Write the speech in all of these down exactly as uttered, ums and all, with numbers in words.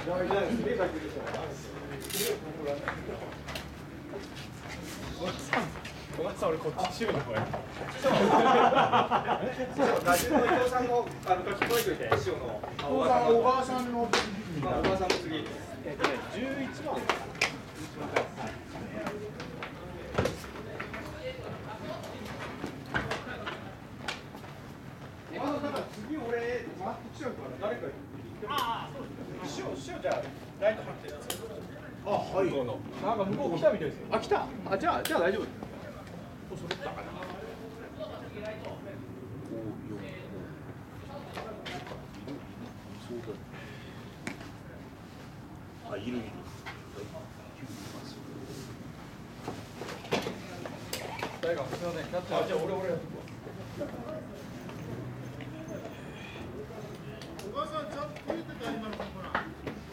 小松さん、俺こっち趣味の方や。 打順の伊藤さんのあの書き込いといて、師匠の小川さんの小川さんの次。 えっとね、じゅういちばん。 次俺回ってきちゃうから誰か。 ああ、そうですね。師匠、師匠じゃあライト張ってるやつ。 あ、はい。 なんか向こう来たみたいですよ。 あ、来た。あ、じゃあじゃあ大丈夫。 あ、いるいる。 誰かすみません。キャッチャー。あ、じゃあ俺俺やってくわ。 小川さんちゃんと言ってた今のほら。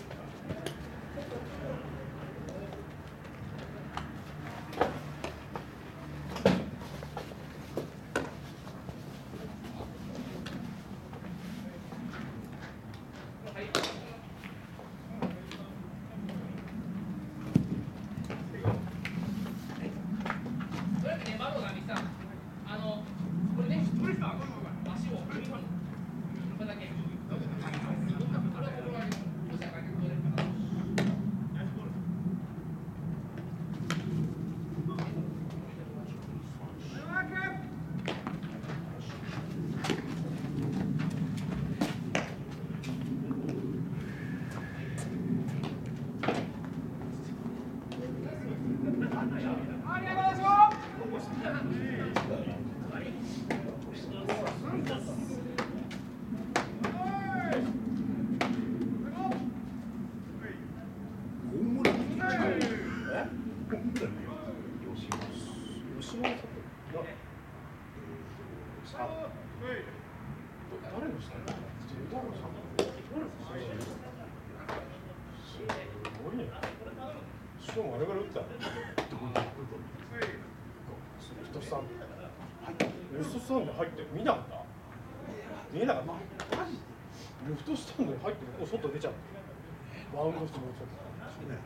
しかもあれから打った。レフトスタンド。レフトスタンドに入って見なかった？見えなかった。レフトスタンドに入ってここ外出ちゃった。バウンドしてもらっちゃった。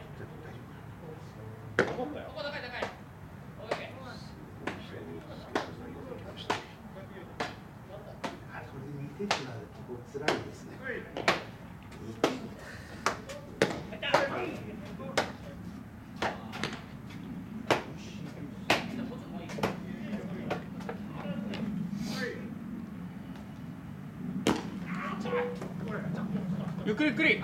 よかったよ。 高い高い。 それでにてんってなるとこ辛いですね。 ゆっくりゆっくり。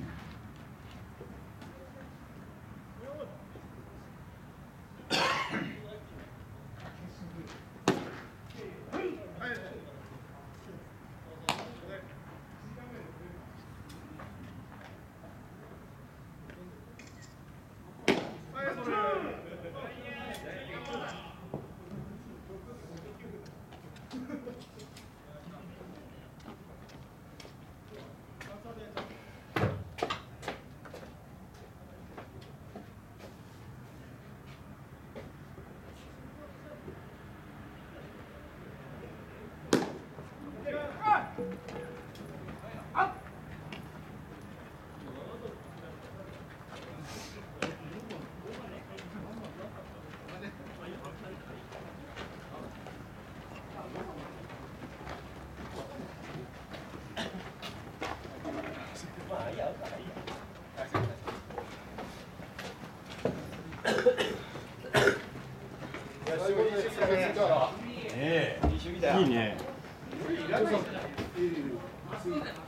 はい。 ねえ。いいね。 いい